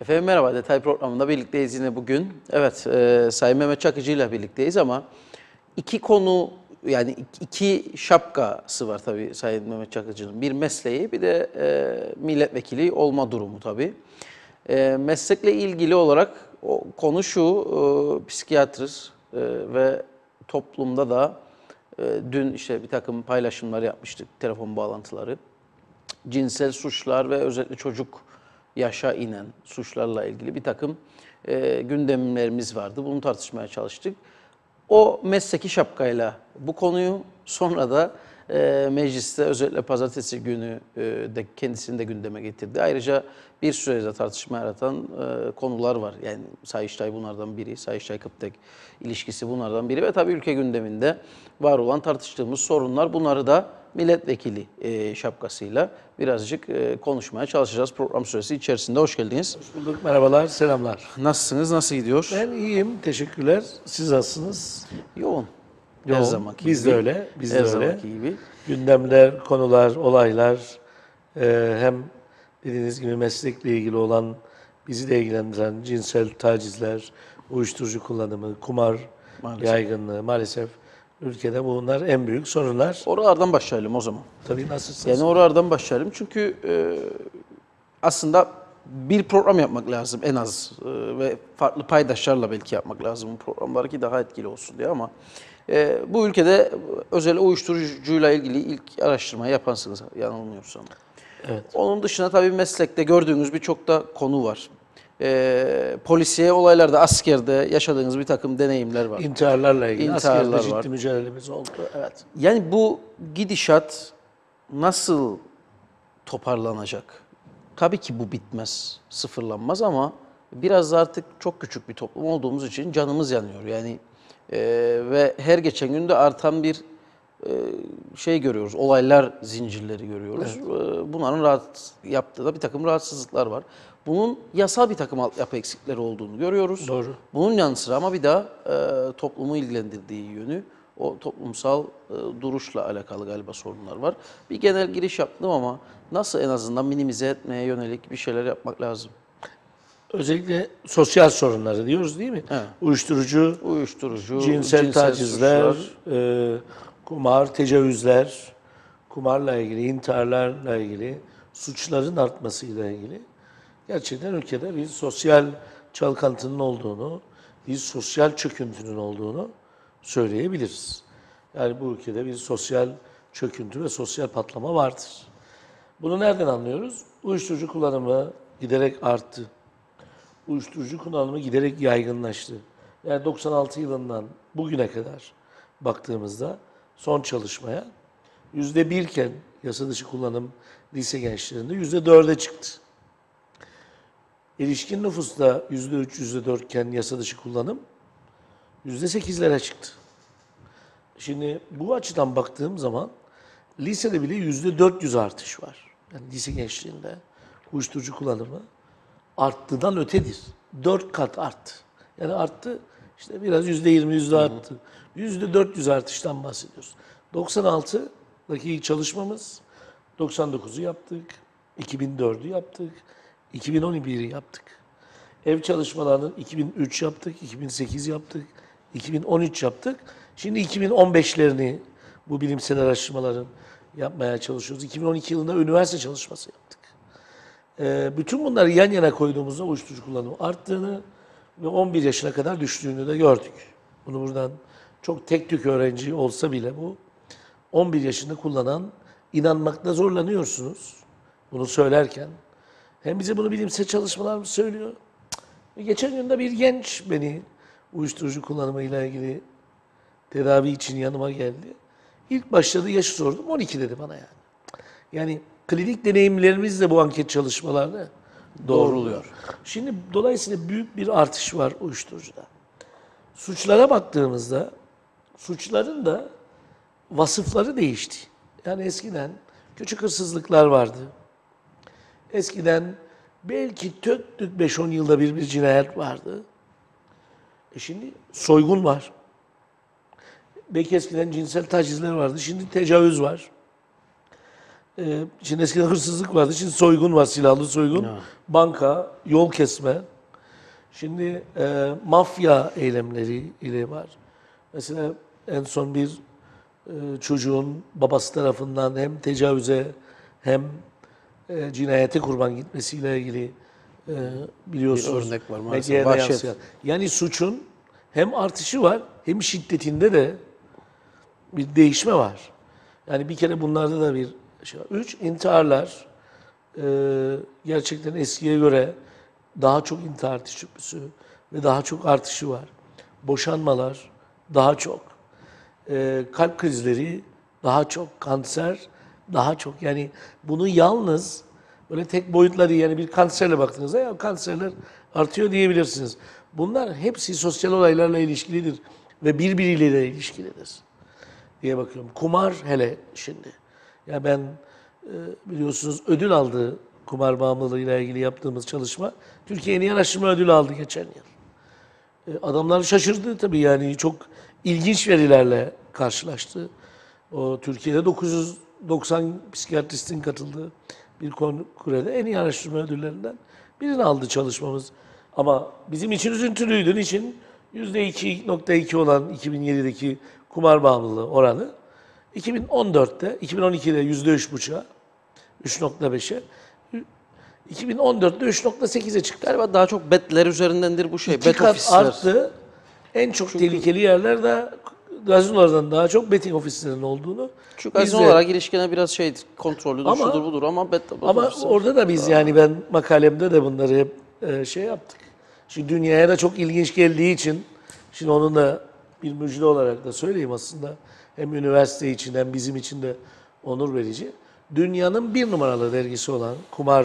Efendim merhaba, Detay programında birlikteyiz yine bugün. Evet, Sayın Mehmet Çakıcı ile birlikteyiz ama iki konu, yani iki şapkası var tabii Sayın Mehmet Çakıcı'nın. Bir mesleği, bir de milletvekili olma durumu tabii. Meslekle ilgili olarak o konu şu, psikiyatr ve toplumda da dün işte bir takım paylaşımlar yapmıştık, telefon bağlantıları. Cinsel suçlar ve özellikle çocuk yaşa inen suçlarla ilgili bir takım gündemlerimiz vardı. Bunu tartışmaya çalıştık. O mesleki şapkayla bu konuyu sonra da mecliste özellikle pazartesi günü de kendisini de gündeme getirdi. Ayrıca bir sürede tartışma yaratan konular var. Yani Sayıştay bunlardan biri, Sayıştay-Kıptek ilişkisi bunlardan biri ve tabii ülke gündeminde var olan tartıştığımız sorunlar. Bunları da milletvekili şapkasıyla birazcık konuşmaya çalışacağız program süresi içerisinde. Hoş geldiniz. Hoş bulduk, merhabalar, selamlar. Nasılsınız, nasıl gidiyor? Ben iyiyim, teşekkürler. Siz nasılsınız? Yoğun. Her Yoğun. zamanki Biz gibi. de öyle, biz Her de öyle. zamanki gibi. Gündemler, konular, olaylar, hem dediğiniz gibi meslekle ilgili olan, bizi de ilgilendiren cinsel tacizler, uyuşturucu kullanımı, kumar Maalesef. yaygınlığı maalesef ülkede bunlar en büyük sorunlar. Oralardan başlayalım o zaman. Tabii nasılsınız? Yani oralardan başlayalım çünkü aslında bir program yapmak lazım en az ve farklı paydaşlarla belki yapmak lazım bu programlar ki daha etkili olsun diye ama bu ülkede özel uyuşturucuyla ilgili ilk araştırmayı yapansınız yanılmıyorsam. Evet. Onun dışında tabii meslekte gördüğünüz birçok da konu var. Polisiye olaylarda, askerde yaşadığınız bir takım deneyimler var. İntiharlarla ilgili İntiharlar askerde var. ciddi mücadelemiz oldu. Evet. Yani bu gidişat nasıl toparlanacak? Tabii ki bu bitmez, sıfırlanmaz ama biraz da artık çok küçük bir toplum olduğumuz için canımız yanıyor. Yani ve her geçen gün de artan bir şey görüyoruz, olaylar zincirleri görüyoruz. Bunların yaptığı da bir takım rahatsızlıklar var. Bunun yasal bir takım altyapı eksikleri olduğunu görüyoruz. Doğru. Bunun yanı sıra ama bir daha toplumu ilgilendirdiği yönü o toplumsal duruşla alakalı galiba sorunlar var. Bir genel giriş yaptım ama nasıl en azından minimize etmeye yönelik bir şeyler yapmak lazım? Özellikle sosyal sorunları diyoruz değil mi? Evet. Uyuşturucu, Cinsel cinsel tacizler, suçlar. kumar, tecavüzler, kumarla ilgili, intiharlarla ilgili, suçların artmasıyla ilgili gerçekten ülkede bir sosyal çalkantının olduğunu, bir sosyal çöküntünün olduğunu söyleyebiliriz. Yani bu ülkede bir sosyal çöküntü ve sosyal patlama vardır. Bunu nereden anlıyoruz? Uyuşturucu kullanımı giderek arttı. Uyuşturucu kullanımı giderek yaygınlaştı. Yani 96 yılından bugüne kadar baktığımızda son çalışmaya %1 iken yasa dışı kullanım lise gençlerinde %4'e çıktı. Erişkin nüfusta %3, %4 iken yasa dışı kullanım %8'lere çıktı. Şimdi bu açıdan baktığım zaman lisede bile %400 artış var. Yani lise gençliğinde uyuşturucu kullanımı arttığından ötedir. 4 kat arttı. Yani arttı, işte biraz %20 arttı. %400 artıştan bahsediyoruz. 96'daki ilk çalışmamız, 99'u yaptık, 2004'ü yaptık, 2011'i yaptık. Ev çalışmalarını 2003 yaptık, 2008 yaptık, 2013 yaptık. Şimdi 2015'lerini bu bilimsel araştırmaların yapmaya çalışıyoruz. 2012 yılında üniversite çalışması yaptık. Bütün bunları yan yana koyduğumuzda uyuşturucu kullanımı arttığını ve 11 yaşına kadar düştüğünü de gördük. Bunu buradan çok tek tük öğrenci olsa bile bu 11 yaşında kullanan inanmakta zorlanıyorsunuz bunu söylerken. Hem bize bunu bilimsel çalışmalar mı söylüyor? Geçen gün de bir genç beni uyuşturucu kullanımıyla ilgili tedavi için yanıma geldi. İlk başladığı yaşı sordum, 12 dedi bana yani. Yani klinik deneyimlerimiz de bu anket çalışmalarını doğruluyor. Şimdi dolayısıyla büyük bir artış var uyuşturucuda. Suçlara baktığımızda suçların da vasıfları değişti. Yani eskiden küçük hırsızlıklar vardı. Eskiden belki tük 5-10 yılda bir cinayet vardı. Şimdi soygun var. Belki eskiden cinsel tacizler vardı. Şimdi tecavüz var. Şimdi eskiden hırsızlık vardı, şimdi soygun var, silahlı soygun, Ya. banka, yol kesme. Şimdi mafya eylemleri ile var. Mesela en son bir çocuğun babası tarafından hem tecavüze hem cinayete kurban gitmesiyle ilgili biliyorsunuz. Bir örnek var maalesef. Medyaya da Vahşet. yansıyan. Yani suçun hem artışı var hem şiddetinde de bir değişme var. Yani bir kere bunlarda da bir şey var. 3, intiharlar. Gerçekten eskiye göre daha çok intihar teşebbüsü ve daha çok artışı var. Boşanmalar daha çok. Kalp krizleri daha çok. Kanser daha çok. Yani bunu yalnız böyle tek boyutları, yani bir kanserle baktığınızda ya kanserler artıyor diyebilirsiniz. Bunlar hepsi sosyal olaylarla ilişkilidir ve birbiriyle de ilişkilidir diye bakıyorum. Kumar hele şimdi. Ya ben biliyorsunuz ödül aldı, kumar bağımlılığıyla ilgili yaptığımız çalışma. Türkiye en iyi araştırma ödülü aldı geçen yıl. Adamlar şaşırdı tabii, yani çok ilginç verilerle karşılaştı. O Türkiye'de 990 psikiyatristin katıldığı bir kongrede en iyi araştırma ödüllerinden birini aldı çalışmamız. Ama bizim için üzüntülüydü. Niçin? %2.2 olan 2007'deki kumar bağımlılığı oranı 2014'te, 2012'de %3.5'a, 3.5'e, 2014'te 3.8'e çıktı. Galiba daha çok betler üzerindendir bu şey. 2 Bet kat ofisler. arttı. En çok tehlikeli yerlerde gazinolardan daha çok betting ofislerinin olduğunu. Çünkü biz de- gazino olarak ilişkine biraz şey kontrollüdür, Ama- şudur budur ama bet Ama ofisler. orada da biz, yani ben makalemde de bunları hep şey yaptık. Şimdi dünyaya da çok ilginç geldiği için, şimdi onun da bir müjde olarak da söyleyeyim aslında. Hem üniversite için hem bizim için de onur verici. Dünyanın bir numaralı dergisi olan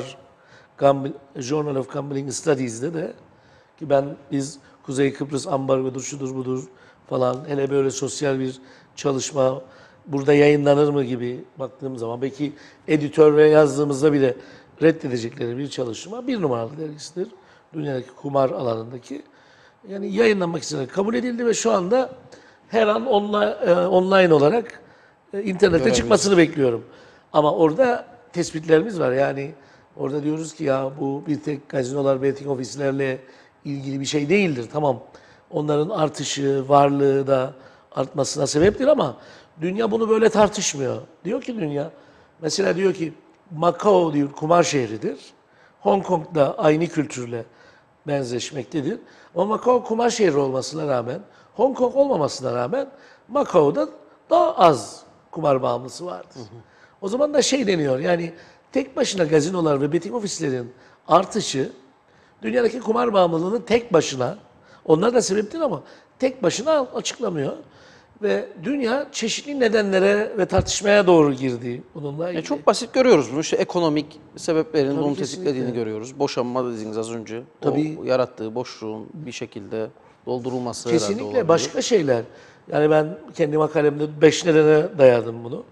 Journal of Gambling Studies'de de, ki biz Kuzey Kıbrıs ambargodur, şudur budur falan, hele böyle sosyal bir çalışma burada yayınlanır mı gibi baktığım zaman, belki editör ve yazdığımızda bile reddedecekleri bir çalışma, bir numaralı dergisidir. Dünyadaki kumar alanındaki. Yani yayınlanmak istenen kabul edildi ve şu anda her an online olarak internete çıkmasını bekliyorum. Ama orada tespitlerimiz var. Yani orada diyoruz ki ya bu bir tek gazinolar, betting ofislerle ilgili bir şey değildir. Tamam, onların artışı, varlığı da artmasına sebeptir ama dünya bunu böyle tartışmıyor. Diyor ki dünya, mesela diyor ki Macao diyor kumar şehridir. Hong Kong da aynı kültürle benzeşmektedir. Ama Macao kumar şehri olmasına rağmen, Hong Kong olmamasına rağmen Macao'da daha az kumar bağımlısı vardır. O zaman da şey deniyor, yani tek başına gazinolar ve betting ofislerin artışı dünyadaki kumar bağımlılığını tek başına, onlar da sebeptir ama tek başına açıklamıyor. Ve dünya çeşitli nedenlere ve tartışmaya doğru girdi bununla ilgili. Çok basit görüyoruz bunu. İşte ekonomik sebeplerin Tabii, bunu kesinlikle. tetiklediğini görüyoruz. Boşanma dediniz az önce. Tabii. O yarattığı boşluğun bir şekilde doldurulması herhalde Kesinlikle olabilir. başka şeyler. Yani ben kendi makalemde 5 nedene dayadım bunu.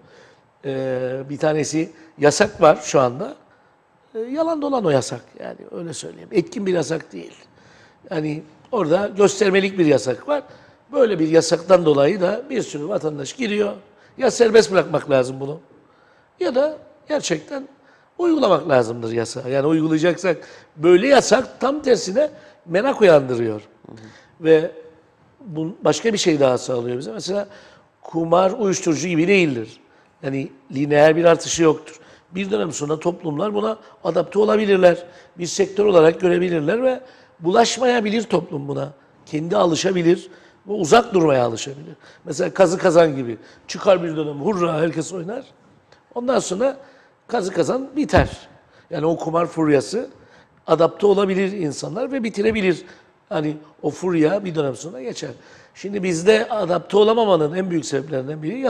Bir tanesi yasak var şu anda. Yalan dolan o yasak, yani öyle söyleyeyim. Etkin bir yasak değil. Yani orada göstermelik bir yasak var. Böyle bir yasaktan dolayı da bir sürü vatandaş giriyor. Ya serbest bırakmak lazım bunu, ya da gerçekten uygulamak lazımdır yasa. Yani uygulayacaksak böyle yasak tam tersine merak uyandırıyor. Ve bu başka bir şey daha sağlıyor bize. Mesela kumar uyuşturucu gibi değildir. Yani lineer bir artışı yoktur. Bir dönem sonra toplumlar buna adapte olabilirler. Bir sektör olarak görebilirler ve bulaşmayabilir toplum buna. Kendi alışabilir ve uzak durmaya alışabilir. Mesela kazı kazan gibi. Çıkar bir dönem, hurra herkes oynar. Ondan sonra kazı kazan biter. Yani o kumar furyası adapte olabilir insanlar ve bitirebilir. Hani o furya bir dönem sonra geçer. Şimdi bizde adapte olamamanın en büyük sebeplerinden biri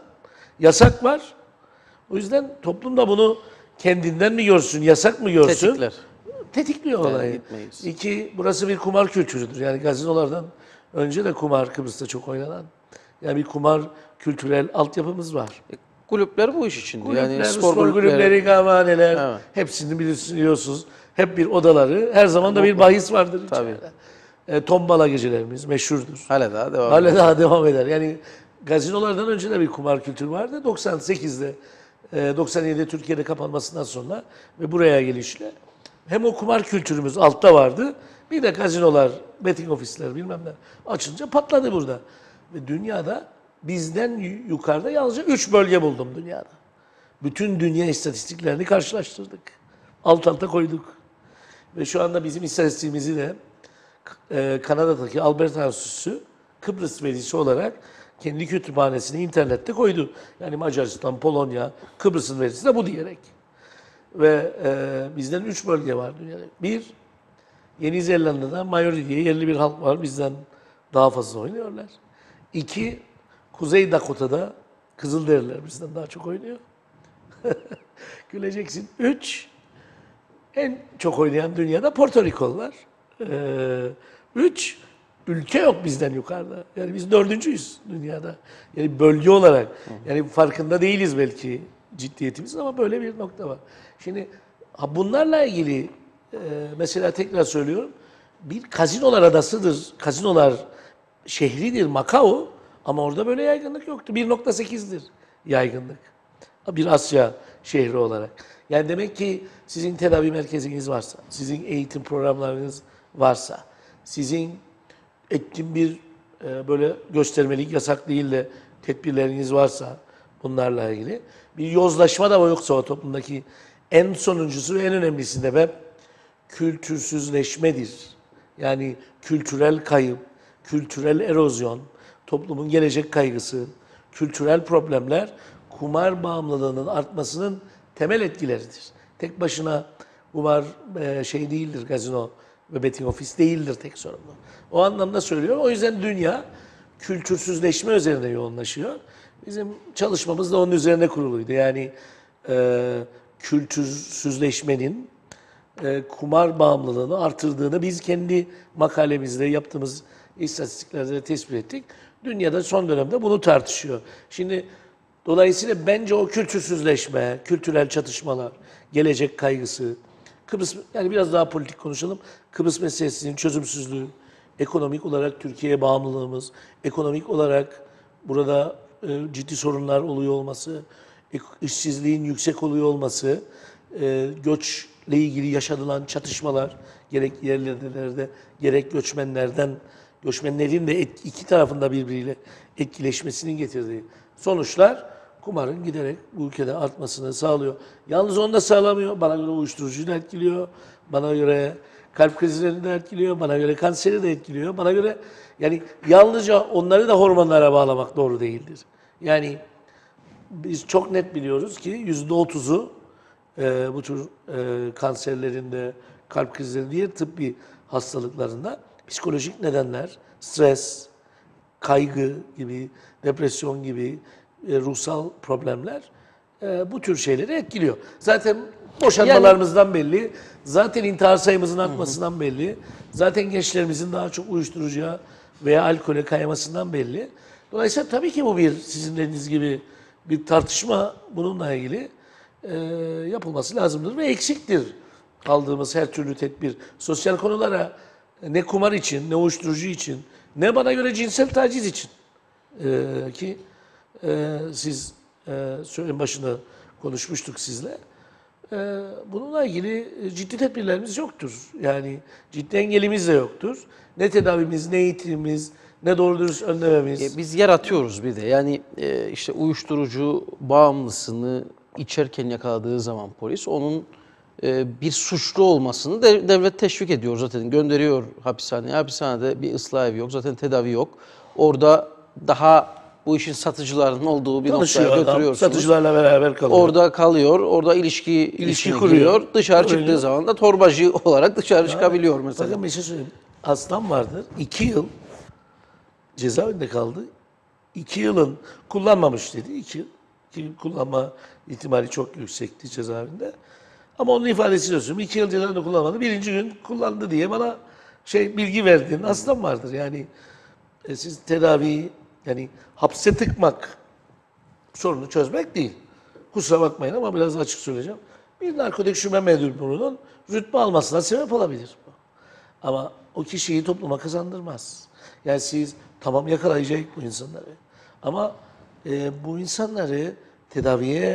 yasak var. O yüzden toplum da bunu kendinden mi görsün, yasak mı görsün? Tetikler. Tetikliyor olayı. gitmeyiz. İki, burası bir kumar kültürüdür. Yani gazinolardan önce de kumar Kıbrıs'ta çok oynanan. Yani bir kumar kültürel altyapımız var. Kulüpler bu iş için. Kulüpler, Yani spor kulüpleri, kahvehaneler, Evet. hepsini biliyorsunuz. Hep bir odaları, her zaman da bir bahis vardır Tabii. içeride. Tombala gecelerimiz meşhurdur. Hala daha devam Hala ediyor. daha devam eder. Yani gazinolardan önce de bir kumar kültürü vardı. 98'de 97'de Türkiye'de kapanmasından sonra ve buraya gelişle hem o kumar kültürümüz altta vardı, bir de gazinolar, betting ofisler bilmem ne açınca patladı burada. Ve dünyada bizden yukarıda yalnızca 3 bölge buldum dünyada. Bütün dünya istatistiklerini karşılaştırdık. Alt alta koyduk. Ve şu anda bizim istatistiğimizi de Kanada'daki Alberta Enstitüsü Kıbrıs verisi olarak kendi kütüphanesine internette koydu. Yani Macaristan, Polonya, Kıbrıs'ın verisi de bu diyerek. Ve bizden 3 bölge var dünyada. Bir, Yeni Zelanda'da Maori diye yerli bir halk var. Bizden daha fazla oynuyorlar. İki, Kuzey Dakota'da Kızılderililer bizden daha çok oynuyor. Güleceksin. Üç, en çok oynayan dünyada Porto Rikolular. Üç, ülke yok bizden yukarıda. Yani biz 4.'üyüz dünyada. Yani bölge olarak. Yani farkında değiliz belki ciddiyetimiz ama böyle bir nokta var. Şimdi bunlarla ilgili mesela tekrar söylüyorum. Bir kazinolar adasıdır. Kazinolar şehridir Macao ama orada böyle yaygınlık yoktu. 1.8'dir yaygınlık. Bir Asya şehri olarak. Yani demek ki sizin tedavi merkeziniz varsa, sizin eğitim programlarınız varsa, sizin etkin bir böyle göstermelik yasak değil de tedbirleriniz varsa bunlarla ilgili bir yozlaşma da yoksa o toplumdaki en sonuncusu ve en önemlisi de kültürsüzleşmedir. Yani kültürel kayıp, kültürel erozyon, toplumun gelecek kaygısı, kültürel problemler kumar bağımlılığının artmasının temel etkileridir. Tek başına kumar şey değildir, gazino ve betting ofis değildir tek sorumlu. O anlamda söylüyorum. O yüzden dünya kültürsüzleşme üzerine yoğunlaşıyor. Bizim çalışmamız da onun üzerine kuruluydu. Yani kültürsüzleşmenin kumar bağımlılığını artırdığını biz kendi makalemizde yaptığımız istatistiklerde tespit ettik. Dünyada son dönemde bunu tartışıyor. Şimdi dolayısıyla bence o kültürsüzleşme, kültürel çatışmalar, gelecek kaygısı, Kıbrıs, yani biraz daha politik konuşalım. Kıbrıs meselesinin çözümsüzlüğü, ekonomik olarak Türkiye'ye bağımlılığımız, ekonomik olarak burada ciddi sorunlar oluyor olması, işsizliğin yüksek oluyor olması, göçle ilgili yaşanılan çatışmalar, gerek yerlilerde gerek göçmenlerin de iki tarafında birbiriyle etkileşmesinin getirdiği sonuçlar kumarın giderek bu ülkede artmasını sağlıyor. Yalnız onu da sağlamıyor. Bana göre uyuşturucuyu da etkiliyor. Bana göre kalp krizlerini de etkiliyor. Bana göre kanseri de etkiliyor. Bana göre yani yalnızca onları da hormonlara bağlamak doğru değildir. Yani biz çok net biliyoruz ki %30'u bu tür kanserlerinde, kalp krizleri, diğer tıbbi hastalıklarında psikolojik nedenler, stres, kaygı gibi, depresyon gibi ruhsal problemler bu tür şeyleri etkiliyor. Zaten boşanmalarımızdan belli, zaten intihar sayımızın artmasından belli, zaten gençlerimizin daha çok uyuşturucuya veya alkole kaymasından belli. Dolayısıyla tabii ki bu sizin dediğiniz gibi bir tartışma bununla ilgili yapılması lazımdır ve eksiktir aldığımız her türlü tedbir. Sosyal konulara ne kumar için, ne uyuşturucu için, ne bana göre cinsel taciz için ki siz en başında konuşmuştuk sizle. Bununla ilgili ciddi tedbirlerimiz yoktur. Yani ciddi engelimiz de yoktur. Ne tedavimiz, ne eğitimimiz, ne doğru dürüst önlememiz. Biz yaratıyoruz bir de. Yani işte uyuşturucu bağımlısını içerken yakaladığı zaman polis onun bir suçlu olmasını devlet teşvik ediyor zaten. Gönderiyor hapishaneye. Hapishanede bir ıslah evi yok. Zaten tedavi yok. Orada daha bu işin satıcılarının olduğu bir noktaya götürüyorsunuz. Satıcılarla beraber kalıyor. Orada kalıyor. Orada ilişki kuruyor. Dışarı çıktığı zaman da torbacı olarak dışarı çıkabiliyor mesela. Bakın bir şey söyleyeyim. Hastam vardır. 2 yıl cezaevinde kaldı. 2 yılın kullanmamış dedi. 2 yıl. Kullanma ihtimali çok yüksekti cezaevinde. Ama onun ifadesiyle söylüyorum. 2 yıl cezaevinde kullanmadı. 1. gün kullandı diye bana bilgi verdiğin hastam vardır. Yani siz tedaviyi yani hapse tıkmak sorunu çözmek değil. Kusura bakmayın ama biraz açık söyleyeceğim. Bir narkotik şube memurunun rütbe almasına sebep olabilir. Ama o kişiyi topluma kazandırmaz. Yani siz tamam yakalayacak bu insanları. Ama bu insanları tedaviye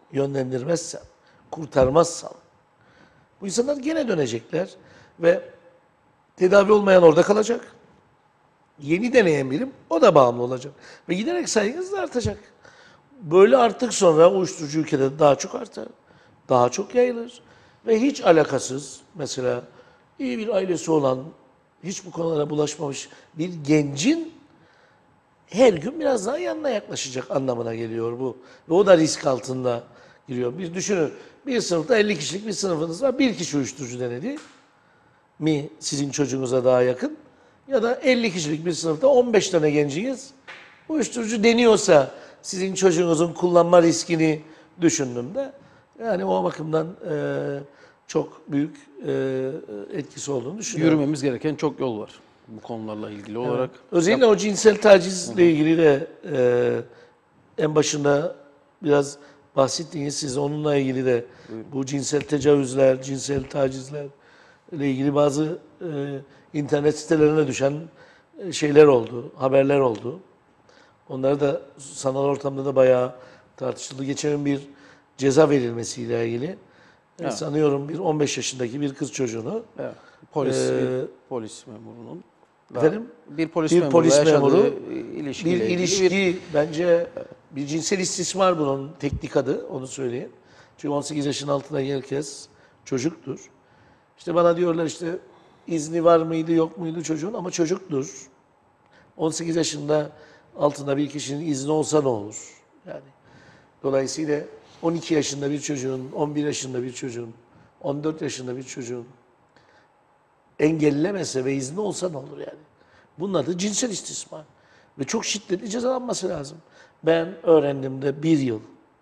yönlendirmezsem, kurtarmazsam bu insanlar gene dönecekler ve tedavi olmayan orada kalacak. Yeni deneyen birim o da bağımlı olacak. Ve giderek sayınız da artacak. Böyle arttık sonra uyuşturucu ülkede daha çok artar. Daha çok yayılır. Ve hiç alakasız mesela iyi bir ailesi olan, hiç bu konulara bulaşmamış bir gencin her gün biraz daha yanına yaklaşacak anlamına geliyor bu. Ve o da risk altında giriyor. Bir düşünün, bir sınıfta 50 kişilik bir sınıfınız var. Bir kişi uyuşturucu denedi mi sizin çocuğunuza daha yakın? Ya da 50 kişilik bir sınıfta 15 tane genciyiz. Uyuşturucu deniyorsa sizin çocuğunuzun kullanma riskini düşündüğümde yani o bakımdan çok büyük etkisi olduğunu düşünüyorum. Yürümemiz gereken çok yol var bu konularla ilgili olarak. Özellikle o cinsel tacizle ilgili de en başında biraz bahsettiniz siz onunla ilgili de bu cinsel tecavüzler, cinsel tacizler ile ilgili bazı internet sitelerine düşen şeyler oldu, haberler oldu. Onları da sanal ortamda da bayağı tartışıldı. Geçen bir ceza verilmesiyle ilgili. Evet. Sanıyorum bir 15 yaşındaki bir kız çocuğunu Evet. Bir polis memurunun efendim bir polis bir memuruyla polis memuru yaşadığı ilişkiyle bir ilgili ilişki bence bir cinsel istismar bunun teknik adı onu söyleyeyim. Çünkü 18 yaşın altında herkes çocuktur. İşte bana diyorlar işte izni var mıydı yok muydu çocuğun ama çocuktur. 18 yaşında altında bir kişinin izni olsa ne olur? Yani dolayısıyla 12 yaşında bir çocuğun, 11 yaşında bir çocuğun, 14 yaşında bir çocuğun engellemese ve izni olsa ne olur yani? Bunun adı cinsel istismar. Ve çok şiddetli cezalanması lazım. Ben öğrendiğimde bir yıl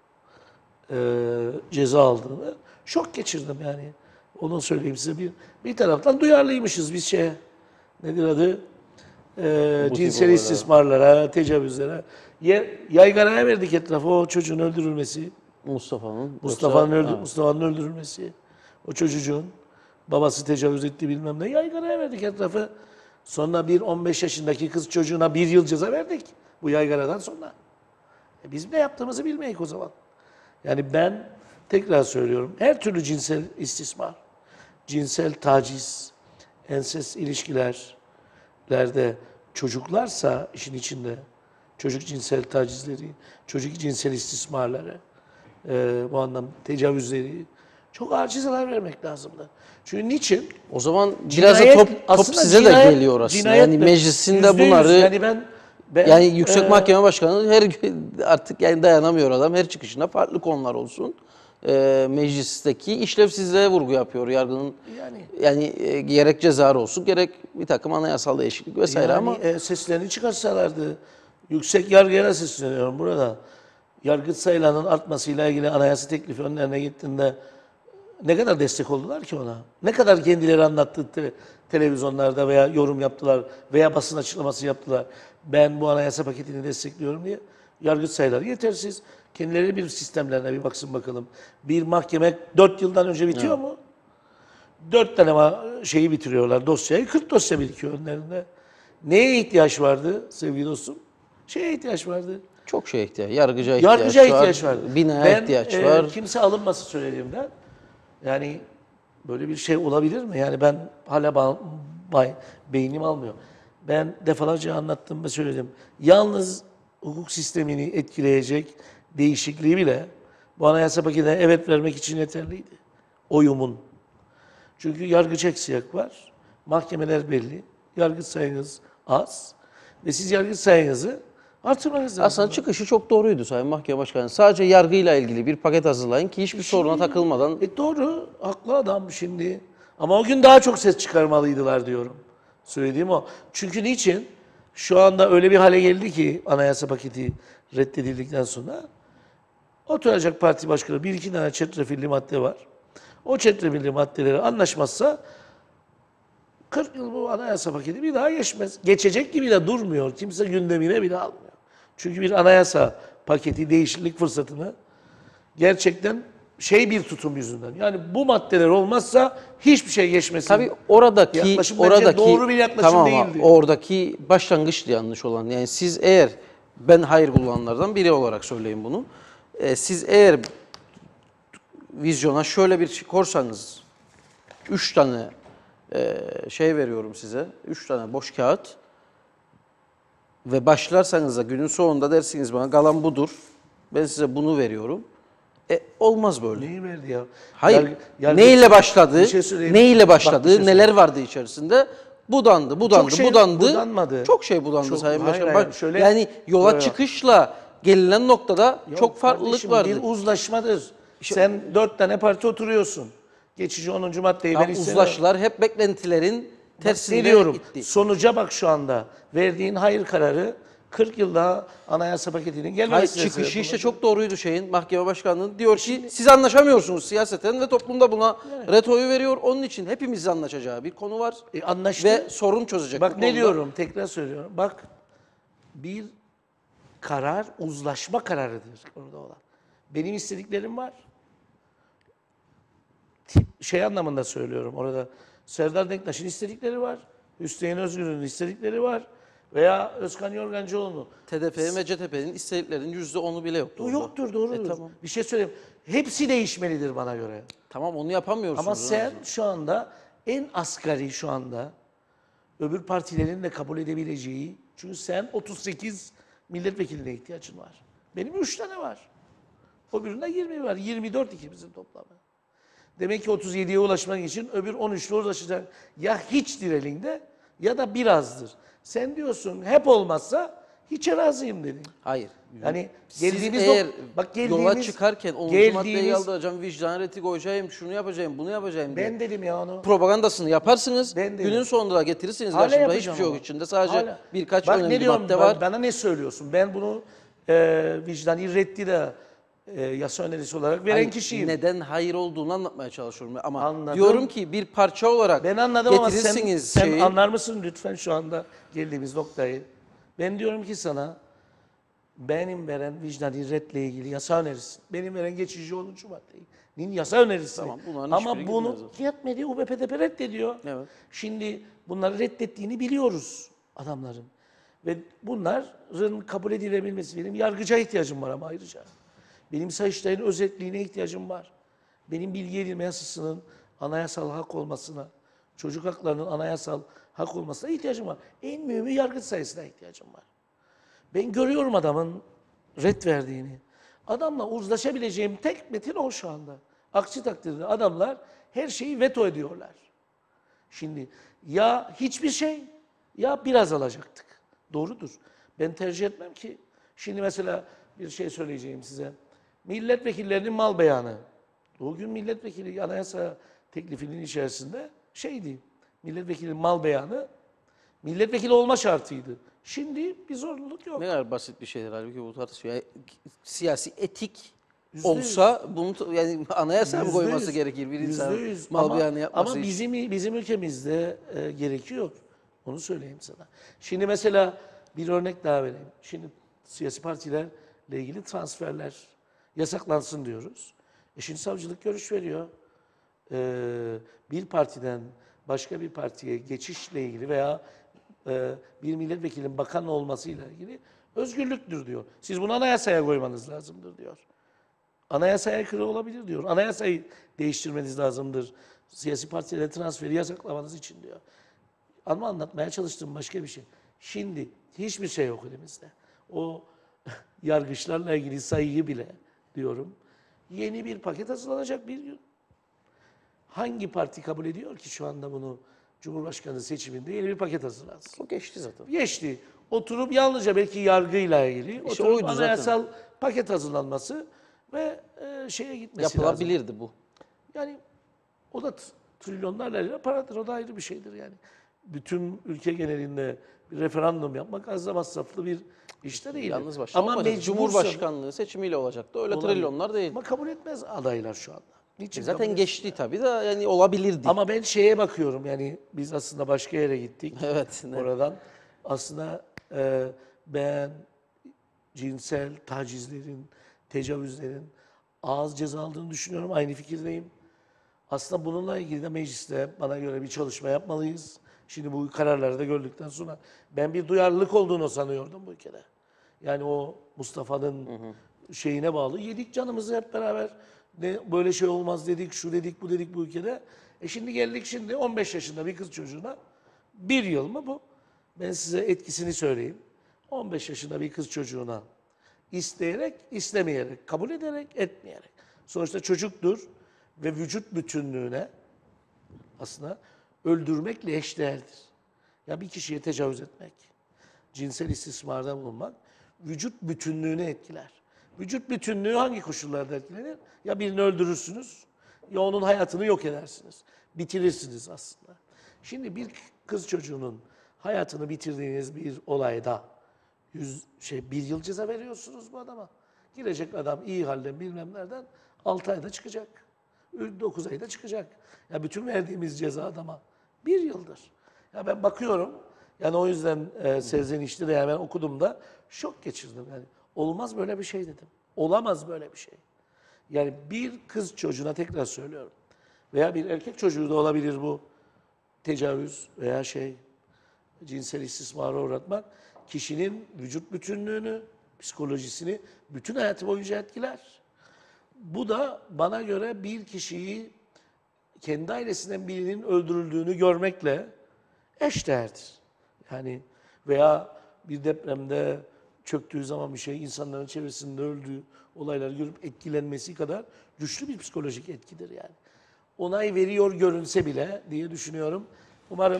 ceza aldığını şok geçirdim yani. Onu söyleyeyim size. Bir taraftan duyarlıymışız biz şeye. Nedir adı? Cinsel istismarlara, tecavüzlere. Yaygaraya verdik etrafı o çocuğun öldürülmesi. Mustafa'nın öldürülmesi. O çocuğun babası tecavüz etti bilmem ne. Yaygaraya verdik etrafı. Sonra bir 15 yaşındaki kız çocuğuna bir yıl ceza verdik. Bu yaygaradan sonra. Biz ne yaptığımızı bilmeyik o zaman. Yani ben tekrar söylüyorum. Her türlü cinsel istismar, cinsel taciz, ensest ilişkilerde çocuklarsa işin içinde, çocuk cinsel tacizleri, çocuk cinsel istismarları, bu anlamda tecavüzleri çok ağır cezalar vermek lazımdı. Çünkü niçin? O zaman biraz da top size de geliyor aslında. Yani meclisinde bunları yani yani Yüksek Mahkeme Başkanı her gün artık yani dayanamıyor adam. Her çıkışında farklı konular olsun. Meclisteki işlevsizliğe vurgu yapıyor yargının. Yani gerek ceza olsun gerek bir takım anayasal değişiklik vesaire yani, ama seslerini çıkarsalardı. Yüksek yargıya da sesleniyorum burada. Yargıç sayılarının artmasıyla ilgili anayasa teklifi önlerine gittiğinde ne kadar destek oldular ki ona? Ne kadar kendileri anlattı televizyonlarda veya yorum yaptılar veya basın açıklaması yaptılar. Ben bu anayasa paketini destekliyorum diye. Yargıç sayıları yetersiz. Kendileri bir sistemlerine bir baksın bakalım. Bir mahkeme 4 yıldan önce bitiyor mu? 4 tane şeyi bitiriyorlar dosyayı. 40 dosya birikiyor önlerinde. Neye ihtiyaç vardı sevgili dostum? Şeye ihtiyaç vardı. çok şeye ihtiyaç, yargıca ihtiyaç var. Binaya ihtiyaç var. Kimse alınması söylediğimden yani böyle bir şey olabilir mi? Yani ben hala beynim almıyor. Ben defalarca anlattım ve söyledim. Yalnız hukuk sistemini etkileyecek değişikliği bile bu anayasa paketine evet vermek için yeterliydi. Oyumun. Çünkü yargıç eksiyak var. Mahkemeler belli. Yargıç sayınız az. Ve siz yargıç sayınızı artırmanız lazım. Aslında çıkışı çok doğruydu Sayın Mahkeme Başkanı. Sadece yargıyla ilgili bir paket hazırlayın ki hiçbir soruna takılmadan. Doğru. Haklı adam şimdi. Ama o gün daha çok ses çıkarmalıydılar diyorum. Söylediğim o. Çünkü niçin? Şu anda öyle bir hale geldi ki anayasa paketi reddedildikten sonra oturacak parti başkanı bir iki tane çetrefilli madde var. O çetrefilli maddeleri anlaşmazsa 40 yıl bu anayasa paketi bir daha geçmez. Geçecek gibi de durmuyor. Kimse gündemine bile almıyor. Çünkü bir anayasa paketi değişiklik fırsatını gerçekten bir tutum yüzünden. Yani bu maddeler olmazsa hiçbir şey geçmesin. Tabii oradaki doğru bir yaklaşım tamam, değildi. oradaki başlangıçtı yanlış olan. Yani siz eğer ben hayır kullananlardan biri olarak söyleyeyim bunu. Siz eğer vizyona şöyle bir korsanız, 3 tane şey veriyorum size, 3 tane boş kağıt ve başlarsanız da günün sonunda dersiniz bana kalan budur, ben size bunu veriyorum. Olmaz böyle. Neyi verdi ya? Hayır. Yargı- Neyle başladı? Bir şey söyleyeyim. Neyle Bak, bir başladı? şey Neler vardı içerisinde? Budandı. Çok şey budandı. budanmadı. Çok şey budandı Çok- Sayın hayır, Başkan. hayır, Bak, şöyle- yani yola Yok. çıkışla gelinen noktada Ya çok farklılık kardeşim, vardı. Bir uzlaşmadır. Sen 4 tane parti oturuyorsun. Geçici 10. maddeyi ben Tam istemiyorum. uzlaşılar hep beklentilerin Bak, tersine ne diyorum? gitti. Sonuca bak şu anda. Verdiğin hayır kararı 40 yıl daha anayasa paketinin Hayır, gelmemesine çıkışı sebep işte olacak. çok doğruydu şeyin mahkeme başkanının. Diyor ki siz anlaşamıyorsunuz siyaseten ve toplumda buna retoyu veriyor. Onun için hepimizle anlaşacağı bir konu var Anlaştı. ve sorun çözecek. Bak bu ne konuda. diyorum, tekrar söylüyorum. Bak, bir karar uzlaşma kararıdır orada olan. Benim istediklerim var. Şey anlamında söylüyorum orada. Serdar Denktaş'ın istedikleri var. Hüseyin Özgür'ün istedikleri var. Veya Özkan Yorgancıoğlu'nun. TDP'nin ve CTP'nin istediklerinin %10'u bile yoktu. O orada. yoktur, doğrudur. Tamam. Bir şey söyleyeyim. Hepsi değişmelidir bana göre. Tamam, onu yapamıyorsunuz. Ama sen şu anda en asgari şu anda öbür partilerin de kabul edebileceği, çünkü sen 38 milletvekiline ihtiyacın var. Benim 3 tane var. O birinde 20 var. 24 ikimizin toplamı. Demek ki 37'ye ulaşmak için öbür 13'le ulaşacak. Ya hiç direlinde ya da birazdır. Sen diyorsun hep olmazsa hiçe razıyım dedin. Hayır. Yani Siz geldiğimiz eğer bak yola çıkarken 10. maddeyi geldiğimiz- aldıracağım, vicdan reti koyacağım, şunu yapacağım, bunu yapacağım diye ben dedim ya onu. propagandasını yaparsınız. Ben de- Günün sonunda da getirirsiniz Hala karşımıza. Hiçbir yapacağım şey yok ama. içinde. Sadece Hala. birkaç Bak, önemli ne diyorum, madde var. Bana ne söylüyorsun? Ben bunu vicdani reddi de yasa önerisi olarak veren Hayır, kişiyim. neden hayır olduğunu anlatmaya çalışıyorum. Ama Anladım. diyorum ki bir parça olarak Ben anladım ama getirirsiniz sen şeyi. anlar mısın lütfen şu anda geldiğimiz noktayı? Ben diyorum ki sana, benim veren vicdani redle ilgili yasa önerisi, benim veren geçici 10. maddenin yasa önerisi. Tamam, bunların ama hiçbiri bunu gitmez. yetmedi, UBPTP reddediyor. Evet. Şimdi bunları reddettiğini biliyoruz adamların. Ve bunların kabul edilebilmesi, benim yargıca ihtiyacım var ama ayrıca. Benim Sayıştay'ın özetliğine ihtiyacım var. Benim bilgi edinme yasasının anayasal hak olmasına, çocuk haklarının anayasal hak olmasına ihtiyacım var. En mühimi yargıç sayısına ihtiyacım var. Ben görüyorum adamın ret verdiğini. Adamla uzlaşabileceğim tek metin o şu anda. Aksi takdirde adamlar her şeyi veto ediyorlar. Şimdi ya hiçbir şey ya biraz alacaktık. Doğrudur. Ben tercih etmem ki. Şimdi mesela bir şey söyleyeceğim size. Milletvekillerinin mal beyanı. O gün milletvekili anayasa teklifinin içerisinde şeydi. Milletvekilinin mal beyanı milletvekili olma şartıydı. Şimdi bir zorunluluk yok. Ne kadar basit bir şeydir halbuki bu tartışıyor. Yani siyasi etik Yüzde olsa bunu yani anayasa mı koyması %100, gerekir bir insan %100. mal beyanı yapması ama için? bizim ülkemizde gerekiyor. Onu söyleyeyim sana. Şimdi mesela bir örnek daha vereyim. Şimdi siyasi partilerle ilgili transferler yasaklansın diyoruz. Şimdi savcılık görüş veriyor. Bir partiden başka bir partiye geçişle ilgili veya bir milletvekilinin bakan olmasıyla ilgili özgürlüktür diyor. Siz bunu anayasaya koymanız lazımdır diyor. Anayasaya aykırı olabilir diyor. Anayasayı değiştirmeniz lazımdır. Siyasi partilere transferi yasaklamanız için diyor. Ama anlatmaya çalıştığım başka bir şey. Şimdi hiçbir şey yok elimizde. O yargıçlarla ilgili sayıyı bile diyorum. Yeni bir paket hazırlanacak bir gün. Hangi parti kabul ediyor ki şu anda bunu Cumhurbaşkanı seçiminde yeni bir paket hazırlansın? O geçti zaten. Geçti. Oturup yalnızca belki yargıyla ilgili İşte oturup oydu zaten. anayasal paket hazırlanması ve şeye gitmesi lazım. Yapılabilirdi bu. Yani o da trilyonlarla lira paradır. O da ayrı bir şeydir yani. Bütün ülke genelinde bir referandum yapmak az da masraflı bir işte değil. Yalnız başına Ama olmayacak. mecbursun. Cumhurbaşkanlığı seçimiyle olacaktı. Öyle Olabilir. trilyonlar değil. Ama kabul etmez adaylar şu anda. Niçin kabul Zaten etmez? geçti tabii de yani olabilirdi. Ama ben şeye bakıyorum yani biz aslında başka yere gittik. Evet. Oradan aslında ben cinsel tacizlerin, tecavüzlerin ağır ceza aldığını düşünüyorum. Aynı fikirdeyim. Aslında bununla ilgili de mecliste bana göre bir çalışma yapmalıyız. Şimdi bu kararları da gördükten sonra ben bir duyarlılık olduğunu sanıyordum bu ülkede. Yani o Mustafa'nın şeyine bağlı. Yedik canımızı hep beraber. Ne böyle şey olmaz dedik, şu dedik, bu dedik bu ülkede. Şimdi geldik şimdi 15 yaşında bir kız çocuğuna 1 yıl mı bu? Ben size etkisini söyleyeyim. 15 yaşında bir kız çocuğuna isteyerek, istemeyerek, kabul ederek, etmeyerek. Sonuçta çocuktur ve vücut bütünlüğüne aslında öldürmekle eşdeğerdir. Ya bir kişiye tecavüz etmek, cinsel istismarda bulunmak vücut bütünlüğünü etkiler. Vücut bütünlüğü hangi koşullarda etkilenir? Ya birini öldürürsünüz ya onun hayatını yok edersiniz. Bitirirsiniz aslında. Şimdi bir kız çocuğunun hayatını bitirdiğiniz bir olayda 1 yıl ceza veriyorsunuz bu adama. Girecek adam iyi halde bilmem nereden 6 ayda çıkacak. 9 ayda çıkacak. Ya bütün verdiğimiz ceza adama 1 yıldır. Ya ben bakıyorum yani o yüzden serzenişti de yani ben okuduğumda şok geçirdim. Yani olmaz böyle bir şey dedim. Olamaz böyle bir şey. Yani bir kız çocuğuna tekrar söylüyorum. Veya bir erkek çocuğu da olabilir bu tecavüz veya cinsel istismara uğratmak kişinin vücut bütünlüğünü, psikolojisini bütün hayatı boyunca etkiler. Bu da bana göre bir kişiyi kendi ailesinden birinin öldürüldüğünü görmekle eşdeğerdir. Yani veya bir depremde çöktüğü zaman insanların çevresinde öldüğü olayları görüp etkilenmesi kadar güçlü bir psikolojik etkidir yani. Onay veriyor görünse bile diye düşünüyorum. Umarım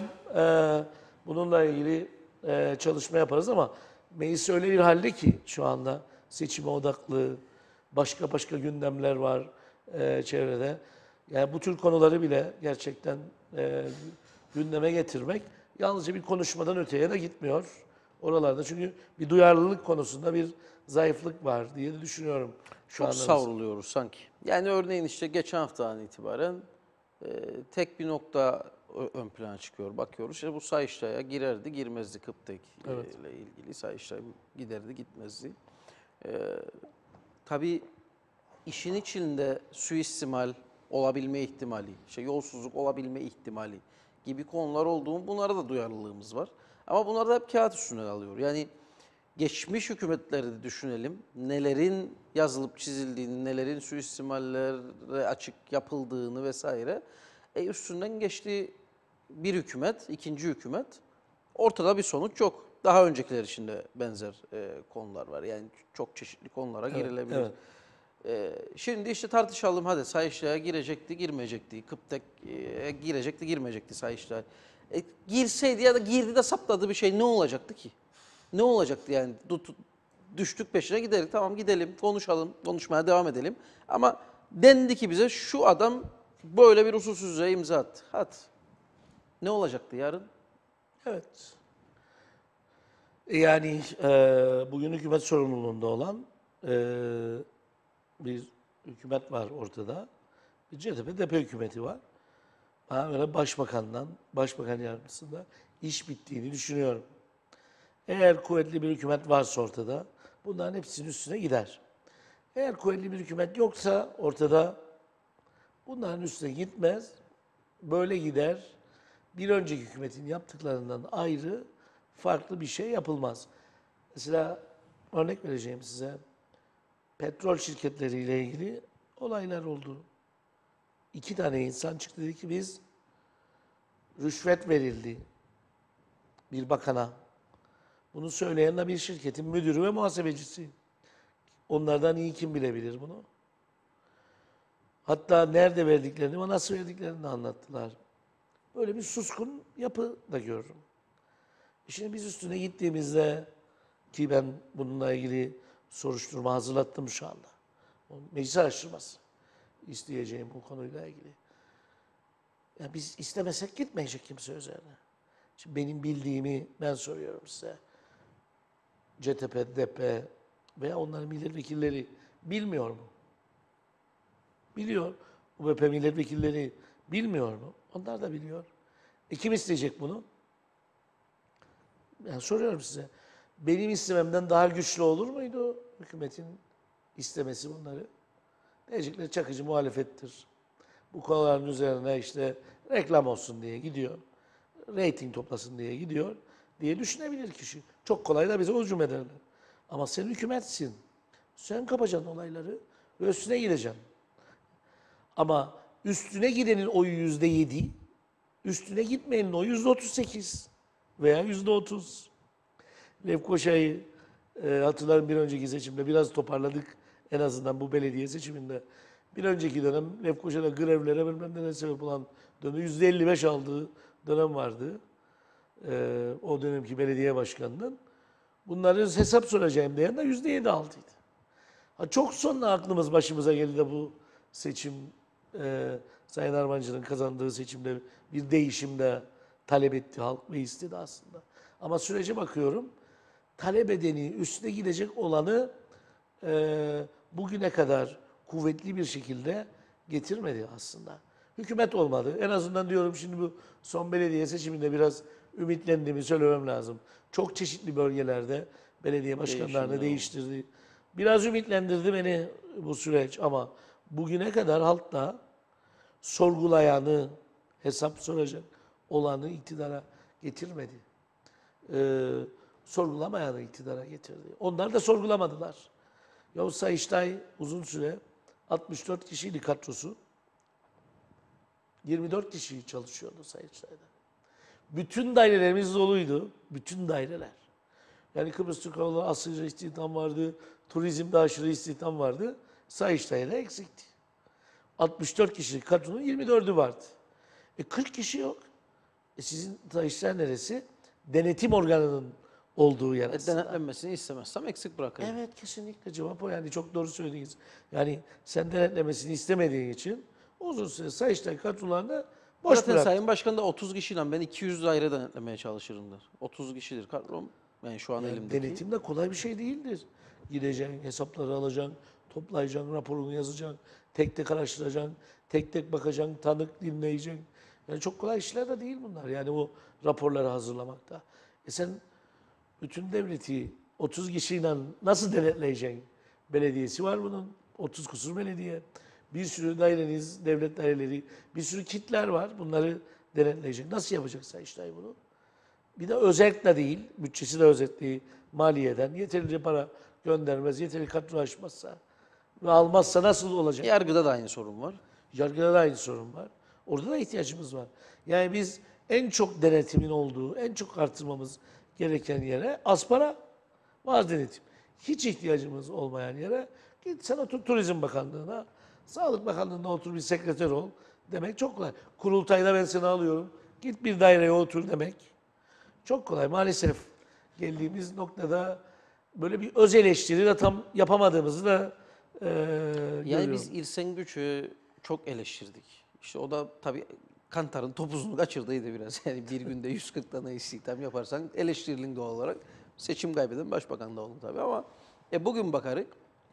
bununla ilgili çalışma yaparız ama meclis öyle bir halde ki şu anda seçime odaklı, başka gündemler var çevrede. Yani bu tür konuları bile gerçekten gündeme getirmek yalnızca bir konuşmadan öteye de gitmiyor oralarda. Çünkü bir duyarlılık konusunda bir zayıflık var diye de düşünüyorum. Çok savruluyoruz sanki. Yani örneğin işte geçen haftadan itibaren tek bir nokta ön plana çıkıyor. Bakıyoruz işte bu Sayıştay'a girerdi girmezdi Kıptek ile ilgili. Sayıştay giderdi gitmezdi. Tabii işin içinde suistimal olabilme ihtimali, yolsuzluk olabilme ihtimali gibi konular olduğum bunlara da duyarlılığımız var. Ama bunlar da hep kağıt üstüne kalıyor. Yani geçmiş hükümetleri de düşünelim. Nelerin yazılıp çizildiğini, nelerin suistimallere açık yapıldığını vesaire. Üstünden geçtiği bir hükümet, ikinci hükümet. Ortada bir sonuç yok. Daha öncekiler için de benzer konular var. Yani çok çeşitli konulara girilebilir. Evet. Şimdi işte tartışalım hadi Sayıştay'a girecekti, girmeyecekti. Kıptek'e girecekti, girmeyecekti Sayıştay. Girseydi ya da girdi de saptadı bir şey ne olacaktı ki? Ne olacaktı yani? Düştük peşine gidelim. Tamam gidelim, konuşalım, konuşmaya devam edelim. Ama dendi ki bize şu adam böyle bir usulsüzlüğe imza attı. Hadi. Ne olacaktı yarın? Evet. Yani bugün hükümet sorumluluğunda olan bir hükümet var ortada. Bir CHP-DP hükümeti var. Bana göre başbakan yardımcısında iş bittiğini düşünüyorum. Eğer kuvvetli bir hükümet varsa ortada bunların hepsinin üstüne gider. Eğer kuvvetli bir hükümet yoksa ortada bunların üstüne gitmez. Böyle gider. Bir önceki hükümetin yaptıklarından ayrı farklı bir şey yapılmaz. Mesela örnek vereceğim size. Petrol şirketleriyle ilgili olaylar oldu. 2 tane insan çıktı dedi ki biz rüşvet verildi bir bakana. Bunu söyleyen de bir şirketin müdürü ve muhasebecisi. Onlardan iyi kim bilebilir bunu? Hatta nerede verdiklerini ve nasıl verdiklerini de anlattılar. Böyle bir suskun yapı da görürüm. Şimdi biz üstüne gittiğimizde ki ben bununla ilgili soruşturma hazırlattım şu anda. Meclis araştırması isteyeceğim bu konuyla ilgili. Ya biz istemesek gitmeyecek kimse üzerine. Şimdi benim bildiğimi ben soruyorum size. CTP, DP veya onların milletvekilleri bilmiyor mu? Biliyor. UBP milletvekilleri bilmiyor mu? Onlar da biliyor. Kim isteyecek bunu? Ben soruyorum size. Benim istememden daha güçlü olur muydu hükümetin istemesi bunları? Diyecekler Çakıcı muhalefettir. Bu konuların üzerine işte reklam olsun diye gidiyor. Rating toplasın diye gidiyor diye düşünebilir kişi. Çok kolay da bize hücum ederler. Ama sen hükümetsin. Sen kapacaksın olayları ve üstüne gideceksin. Ama üstüne gidenin oyu %7, üstüne gitmeyenin oyu %38 veya %30. Lefkoşa'yı hatırlarım, bir önceki seçimde biraz toparladık. En azından bu belediye seçiminde. Bir önceki dönem Lefkoşa'da grevlere bilmem ne sebep olan dönem %55 aldığı dönem vardı. O dönemki belediye başkanının. Bunları hesap soracağım diyen de %7 aldıydı. Ha, çok sonra aklımız başımıza geldi de bu seçim, Sayın Armancı'nın kazandığı seçimde bir değişimde talep etti halk ve istedi aslında. Ama sürece bakıyorum, talep edeni, üstüne gidecek olanı bugüne kadar kuvvetli bir şekilde getirmedi aslında. Hükümet olmadı. En azından diyorum, şimdi bu son belediye seçiminde biraz ümitlendiğimi söylemem lazım. Çok çeşitli bölgelerde belediye başkanlarını değiştirdi. Biraz ümitlendirdi beni bu süreç, ama bugüne kadar halkta sorgulayanı, hesap soracak olanı iktidara getirmedi. Sorgulamayanı iktidara getirdi. Onlar da sorgulamadılar. Yavuz Sayıştay uzun süre 64 kişiydi kadrosu. 24 kişi çalışıyordu Sayıştay'da. Bütün dairelerimiz doluydu. Bütün daireler. Yani Kıbrıs Türk Hava Yolları aşırı istihdam vardı. Turizmde aşırı istihdam vardı. Sayıştay'da eksikti. 64 kişilik kadronun 24'ü vardı. 40 kişi yok. Sizin Sayıştay neresi? Denetim organının olduğu yer aslında. Denetlenmesini istemezsem eksik bırakırım. Evet, kesinlikle cevap o. Yani çok doğru söylediniz. Yani sen denetlemesini istemediğin için uzun süre Sayıştay kadrolarını boş Zaten bıraktın. Sayın Başkan da 30 kişiyle ben 200 daire denetlemeye çalışırım der. 30 kişidir kadrom. Yani şu an elimdeki. Denetim de kolay bir şey değildir. Gideceksin, hesapları alacaksın, toplayacaksın, raporunu yazacaksın, tek tek araştıracaksın, tek tek bakacaksın, tanık dinleyeceksin. Yani çok kolay işler de değil bunlar. Yani o raporları hazırlamakta. Sen bütün devleti 30 kişiyle nasıl denetleyeceksin? Belediyesi var bunun. 30 kusur belediye. Bir sürü daireniz, devlet daireleri, bir sürü kitler var. Bunları denetleyecek. Nasıl yapacak Sayıştay bunu? Bir de özerk de değil, bütçesi de özet değil, maliyeden. Yeterince para göndermez, yeteri kadro açmazsa ve almazsa nasıl olacak? Yargıda da aynı sorun var. Yargıda da aynı sorun var. Orada da ihtiyacımız var. Yani biz en çok denetimin olduğu, en çok artırmamız gereken yere az para, var denetim. Hiç ihtiyacımız olmayan yere git sen otur Turizm Bakanlığı'na, Sağlık Bakanlığı'na otur bir sekreter ol demek çok kolay. Kurultayda ben seni alıyorum, git bir daireye otur demek çok kolay. Maalesef geldiğimiz noktada böyle bir öz eleştiri de tam yapamadığımızı da Yani görüyorum. biz İrsen Güç'ü çok eleştirdik. İşte o da tabii Kantar'ın topuzunu kaçırdıydı biraz. Yani bir günde 140 tane istihdam yaparsan eleştirilin doğal olarak. Seçim kaybeden başbakan da oldu tabii ama bugün bakarık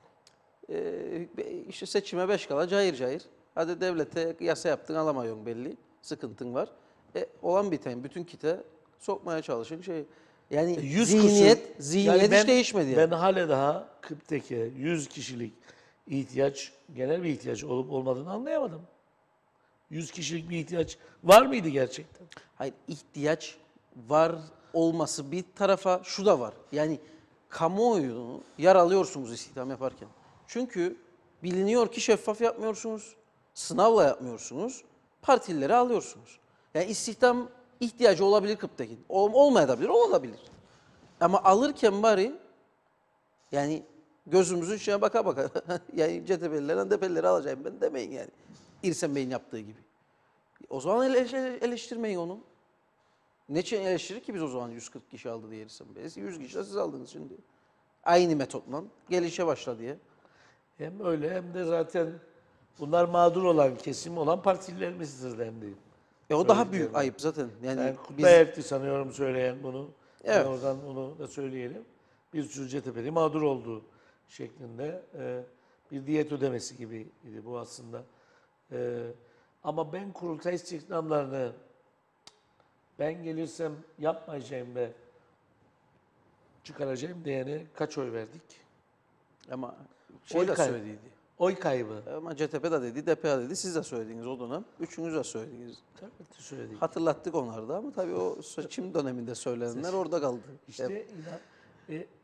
işte seçime 5 kala cayır cayır. Hadi devlete yasa yaptın alamıyorsun belli. Sıkıntın var. Olan biten bütün kite sokmaya çalışın şey. Yani 100 zihniyet kusur- zihniyet yani hiç değişmedi yani. Ben hala daha Kıbrıs'taki 100 kişilik ihtiyaç, genel bir ihtiyaç olup olmadığını anlayamadım. 100 kişilik bir ihtiyaç var mıydı gerçekten? Hayır, ihtiyaç var olması bir tarafa, şu da var. Yani kamuoyunu yaralıyorsunuz istihdam yaparken. Çünkü biliniyor ki şeffaf yapmıyorsunuz, sınavla yapmıyorsunuz, partilileri alıyorsunuz. Yani istihdam ihtiyacı olabilir Kıbrıs'taki. Olmayabilir, olabilir. Ama alırken bari yani gözümüzün içine baka baka yani CTP'lilerden DP'lileri alacağım ben demeyin yani. İrsen Bey'in yaptığı gibi. O zaman eleştirmeyin onu. Ne için eleştirir ki biz o zaman 140 kişi aldı diye İrsen Bey? 100 kişi de siz aldınız şimdi. Aynı metotla gelişe başla diye. Hem öyle hem de zaten bunlar mağdur olan, kesim olan partililerimizdir de hem de. O daha büyük ayıp zaten. Yani Yani biz Kutlay sanıyorum söyleyen bunu. Evet. Yani oradan onu da söyleyelim. Bir sürü CTP'li mağdur olduğu şeklinde bir diyet ödemesi gibiydi bu aslında. Ama ben kurultay istihdamlarını ben gelirsem yapmayacağım ve çıkaracağım diyene kaç oy verdik? ama Oy şey de kaybı. söylediydi. Oy kaybı. Ama CTP de dedi, DP de dedi, siz de söylediniz o dönem. Üçünüz de söylediniz. Tabii söyledik. Hatırlattık onları da ama tabii o seçim döneminde söylenenler orada kaldı. İşte inan,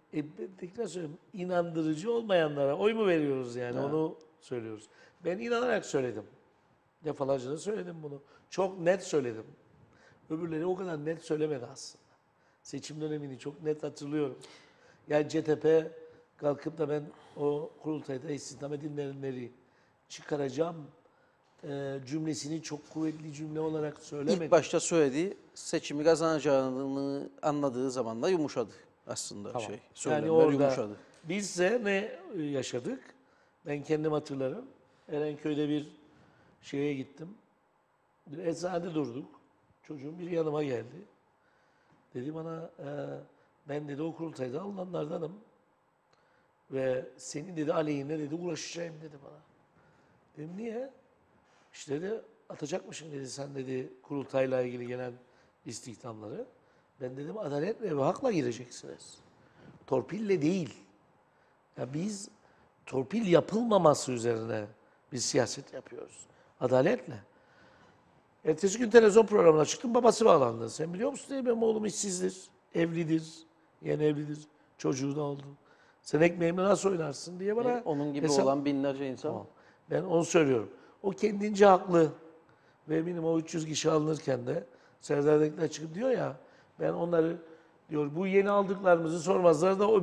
Tekrar söyleyeyim, inandırıcı olmayanlara oy mu veriyoruz yani, onu söylüyoruz. Ben inanarak söyledim. Defalarca da söyledim bunu. Çok net söyledim. Öbürleri o kadar net söylemedi aslında. Seçim dönemini çok net hatırlıyorum. Yani CTP kalkıp da ben o kurultayda istihdam edilenleri çıkaracağım cümlesini çok kuvvetli cümle olarak söylemedi. İlk başta söylediği seçimi kazanacağını anladığı zaman da yumuşadı aslında Tamam. şey. Yani Söylemler orada yumuşadı. bizse ne yaşadık? Ben kendim hatırlarım. Erenköy'de bir şeye gittim. Bir eczanede durduk. Çocuğum bir yanıma geldi. Dedi bana, ben dedi o kurultayda alınanlardanım. Ve senin dedi aleyhine dedi uğraşacağım dedi bana. Dedim niye? İşte de atacakmışım dedi sen dedi kurultayla ilgili gelen istihdamları. Ben dedim adaletle ve hakla gireceksiniz. Torpille değil. Ya biz torpil yapılmaması üzerine biz siyaset yapıyoruz. Adaletle. Ertesi gün televizyon programına çıktım, babası bağlandı. Sen biliyor musun diye benim oğlum işsizdir, evlidir, yeni evlidir, çocuğu da oldu. Sen ekmeğimle nasıl oynarsın diye bana Onun gibi hesap... olan binlerce insan. Tamam. Ben onu söylüyorum. O kendince haklı. Ve eminim o 300 kişi alınırken de Serdar Denktaş çıkıp diyor ya, ben onları diyor bu yeni aldıklarımızı sormazlar da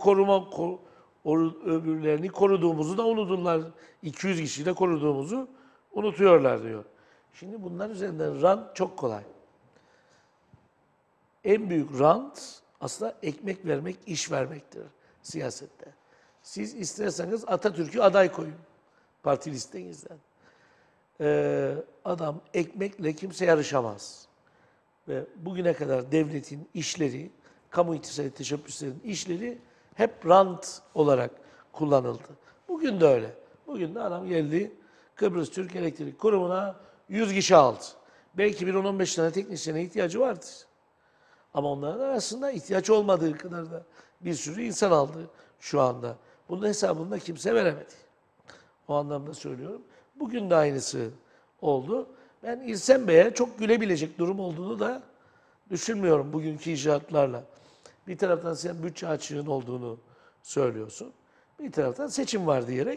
öbürlerini koruduğumuzu da unuturlar. 200 kişiyi de koruduğumuzu unutuyorlar diyor. Şimdi bunlar üzerinden rant çok kolay. En büyük rant aslında ekmek vermek, iş vermektir siyasette. Siz isterseniz Atatürk'ü aday koyun parti listenizden. Adam ekmekle kimse yarışamaz. Ve bugüne kadar devletin işleri, kamu iktisadi teşebbüslerin işleri hep rant olarak kullanıldı. Bugün de öyle. Bugün de adam geldi Kıbrıs Türk Elektrik Kurumu'na 100 kişi aldı. Belki bir 10-15 tane teknisyene ihtiyacı vardır. Ama onların arasında ihtiyaç olmadığı kadar da bir sürü insan aldı şu anda. Bunun hesabını da kimse veremedi. O anlamda söylüyorum. Bugün de aynısı oldu. Ben İrsen Bey'e çok gülebilecek durum olduğunu da düşünmüyorum bugünkü icraatlarla. Bir taraftan sen bütçe açığın olduğunu söylüyorsun. Bir taraftan seçim var diyerek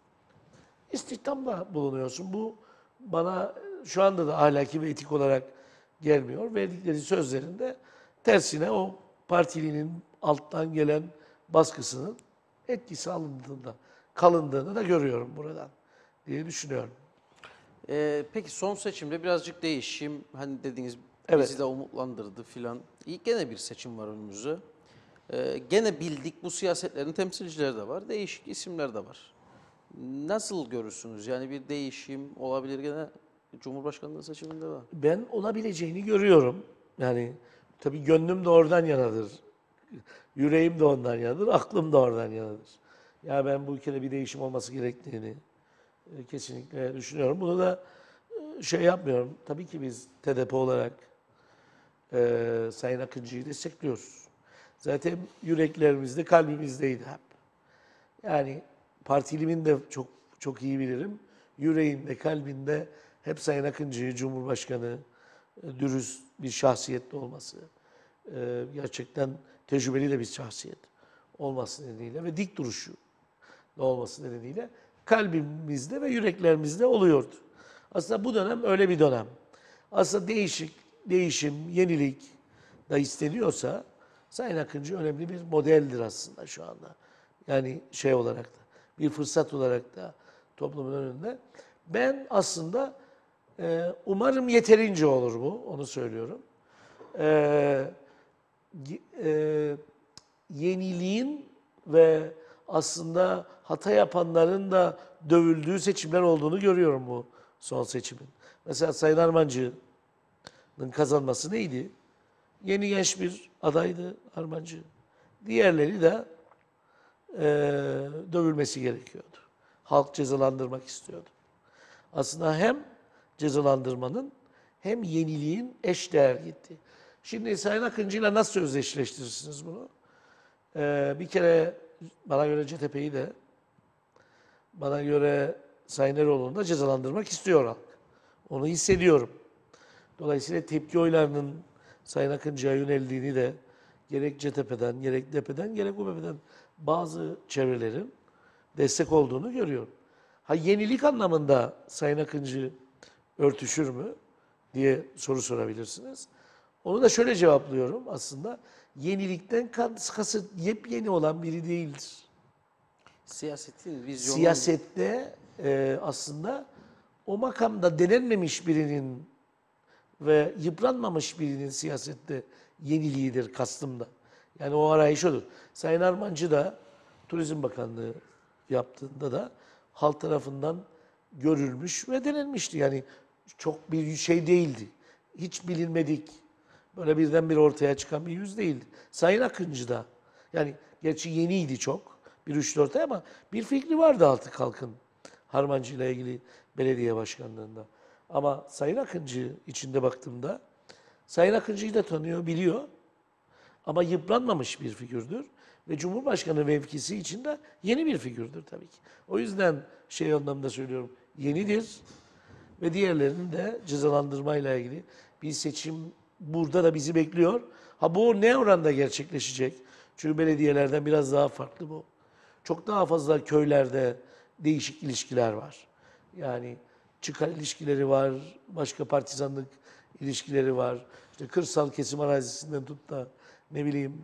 istihdamda bulunuyorsun. Bu bana şu anda da ahlaki ve etik olarak gelmiyor. Verdikleri sözlerinde tersine o partilinin alttan gelen baskısının etkisi kalındığını da görüyorum buradan diye düşünüyorum. Peki son seçimde birazcık değişim, hani dediğiniz Evet. bizi de umutlandırdı filan. Gene bir seçim var önümüzde. Gene bildik bu siyasetlerin temsilcileri de var, değişik isimler de var. Nasıl görürsünüz? Yani bir değişim olabilir gene Cumhurbaşkanlığı seçiminde var. Ben olabileceğini görüyorum. Yani tabii gönlüm de oradan yanadır. Yüreğim de ondan yanadır, aklım da oradan yanadır. Ya ben bu ülkede bir değişim olması gerektiğini kesinlikle düşünüyorum. Bunu da şey yapmıyorum. Tabii ki biz TDP olarak Sayın Akıncı'yı destekliyoruz. Zaten yüreklerimizde, kalbimizdeydi hep. Yani partilimin de çok çok iyi bilirim. Yüreğinde, kalbinde hep Sayın Akıncı'yı Cumhurbaşkanı, dürüst bir şahsiyetli olması, gerçekten tecrübeli de bir şahsiyet olması nedeniyle ve dik duruşu da olması nedeniyle kalbimizde ve yüreklerimizde oluyordu. Aslında bu dönem öyle bir dönem. Aslında değişim, yenilik da isteniyorsa Sayın Akıncı önemli bir modeldir aslında şu anda. Yani şey olarak da, bir fırsat olarak da toplumun önünde. Ben aslında umarım yeterince olur bu, onu söylüyorum. Yeniliğin ve aslında hata yapanların da dövüldüğü seçimler olduğunu görüyorum bu son seçimin. Mesela Sayın Armancı'nın kazanması neydi? Yeni genç bir adaydı Armancı. Diğerleri de dövülmesi gerekiyordu. Halk cezalandırmak istiyordu. Aslında hem cezalandırmanın hem yeniliğin eşdeğer gitti. Şimdi Sayın Akıncı'yla nasıl özdeşleştirirsiniz bunu? Bir kere bana göre CTP'yi de, bana göre Sayın Eroğlu'nu da cezalandırmak istiyor halk. Onu hissediyorum. Dolayısıyla tepki oylarının Sayın Akıncı'ya yöneldiğini de gerek CTP'den, gerek DEP'den, gerek UBP'den bazı çevrelerin destek olduğunu görüyorum. Ha yenilik anlamında Sayın Akıncı örtüşür mü diye soru sorabilirsiniz. Onu da şöyle cevaplıyorum aslında. Yenilikten kasıt yepyeni olan biri değildir. Siyasetin vizyonu... Siyasette aslında o makamda denenmemiş birinin ve yıpranmamış birinin siyasette yeniliğidir kastımda. Yani o arayış odur. Sayın Armancı da Turizm Bakanlığı yaptığında da halk tarafından görülmüş ve denenmişti. Yani çok bir şey değildi. Hiç bilinmedik. Böyle birdenbire ortaya çıkan bir yüz değildi. Sayın Akıncı da yani gerçi yeniydi çok. Bir 3-4 ay ama bir fikri vardı artık halkın Harmancı ile ilgili belediye başkanlığında. Ama Sayın Akıncı içinde baktığımda Sayın Akıncı'yı da tanıyor, biliyor. Ama yıpranmamış bir figürdür. Ve Cumhurbaşkanı mevkisi için de yeni bir figürdür tabii ki. O yüzden şey anlamda söylüyorum, yenidir. Ve diğerlerinin de cezalandırmayla ilgili bir seçim burada da bizi bekliyor. Ha bu ne oranda gerçekleşecek? Çünkü belediyelerden biraz daha farklı bu. Çok daha fazla köylerde değişik ilişkiler var. Yani çıkar ilişkileri var, başka partizanlık ilişkileri var. İşte kırsal kesim arazisinden tut da ne bileyim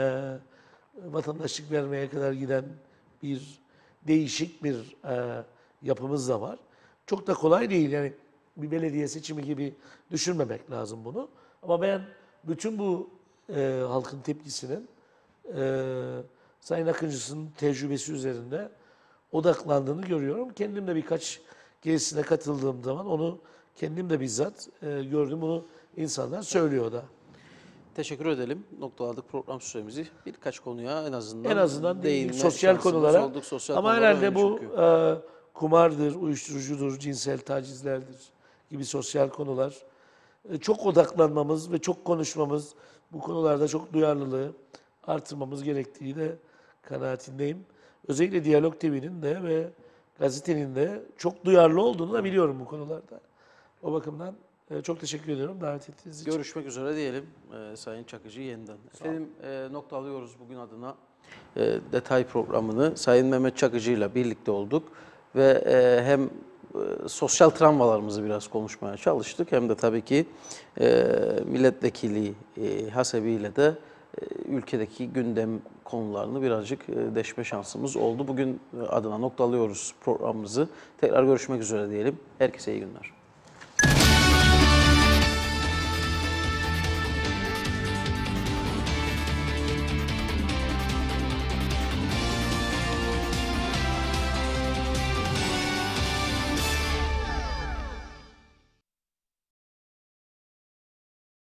vatandaşlık vermeye kadar giden bir değişik bir yapımız da var. Çok da kolay değil yani bir belediye seçimi gibi düşünmemek lazım bunu. Ama ben bütün bu halkın tepkisinin Sayın Akıncı'nın tecrübesi üzerinde odaklandığını görüyorum. Kendim de birkaç gezisine katıldığım zaman onu kendim de bizzat gördüm. Bunu insanlar söylüyor da. Teşekkür edelim. Noktaladık program süremizi. Birkaç konuya en azından değindik sosyal şansımız konulara. olduk. Sosyal Ama konulara herhalde önemli bu çünkü. kumardır, uyuşturucudur, cinsel tacizlerdir gibi sosyal konular çok odaklanmamız ve çok konuşmamız, bu konularda çok duyarlılığı artırmamız gerektiği de kanaatindeyim. Özellikle Diyalog TV'nin de ve gazetenin de çok duyarlı olduğunu da biliyorum bu konularda. O bakımdan çok teşekkür ediyorum davet ettiğiniz için. Görüşmek üzere diyelim Sayın Çakıcı yeniden. Efendim noktalıyoruz bugün adına detay programını. Sayın Mehmet Çakıcı ile birlikte olduk ve hem sosyal travmalarımızı biraz konuşmaya çalıştık hem de tabii ki milletvekili hasebiyle de ülkedeki gündem konularını birazcık deşme şansımız oldu. Bugün adına noktalıyoruz programımızı. Tekrar görüşmek üzere diyelim. Herkese iyi günler.